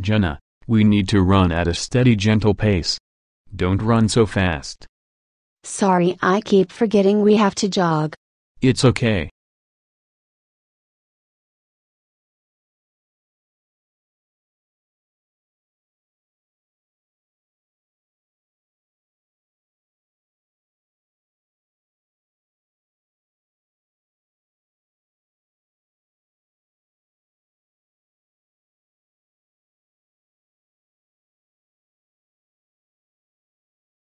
Jenna, we need to run at a steady, gentle pace. Don't run so fast. Sorry, I keep forgetting we have to jog. It's okay.